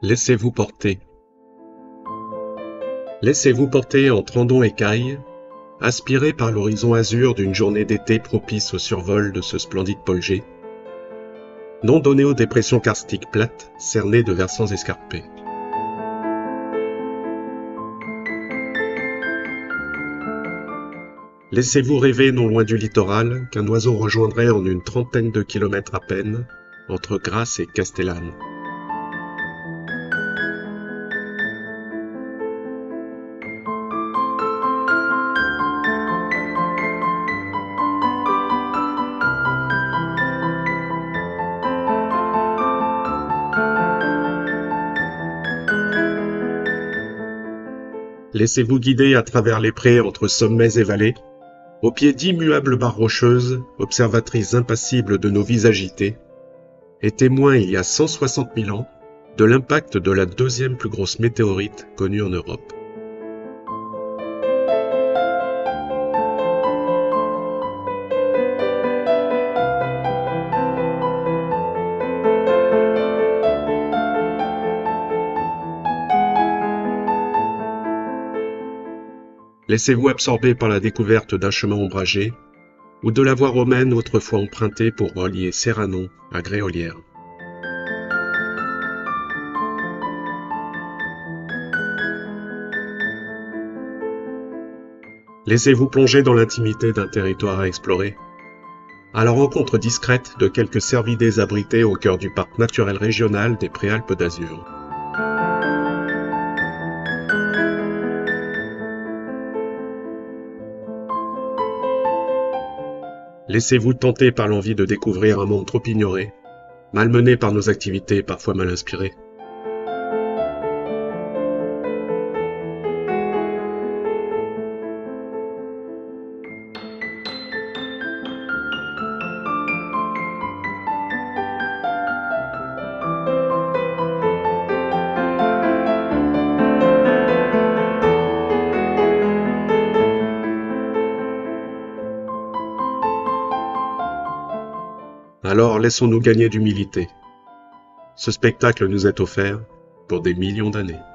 Laissez-vous porter. Laissez-vous porter en trandon écaille, aspiré par l'horizon azur d'une journée d'été propice au survol de ce splendide pôle G. Nom donné aux dépressions karstiques plates, cernées de versants escarpés. Laissez-vous rêver non loin du littoral qu'un oiseau rejoindrait en une trentaine de kilomètres à peine, entre Grasse et Castellane. Laissez-vous guider à travers les prés entre sommets et vallées, au pied d'immuables barres rocheuses, observatrices impassibles de nos vies agitées, et témoins il y a 160 000 ans de l'impact de la deuxième plus grosse météorite connue en Europe. Laissez-vous absorber par la découverte d'un chemin ombragé ou de la voie romaine autrefois empruntée pour relier Serranon à Gréolières. Laissez-vous plonger dans l'intimité d'un territoire à explorer, à la rencontre discrète de quelques cervidés abrités au cœur du parc naturel régional des Préalpes d'Azur. Laissez-vous tenter par l'envie de découvrir un monde trop ignoré, malmené par nos activités parfois mal inspirées. Alors laissons-nous gagner d'humilité. Ce spectacle nous est offert pour des millions d'années.